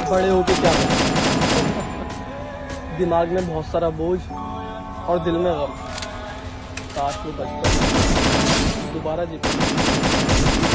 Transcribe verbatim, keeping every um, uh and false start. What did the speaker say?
बड़े होके क्या करें। दिमाग में बहुत सारा बोझ और दिल में गम। काश वो बचपन दोबारा जी